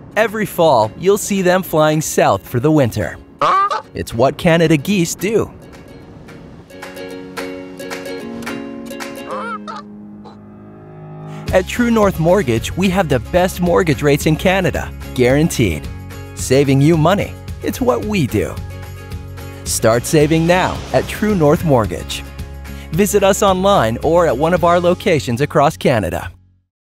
Every fall, you'll see them flying south for the winter. It's what Canada geese do. At True North Mortgage, we have the best mortgage rates in Canada, guaranteed. Saving you money, it's what we do. Start saving now at True North Mortgage. Visit us online or at one of our locations across Canada.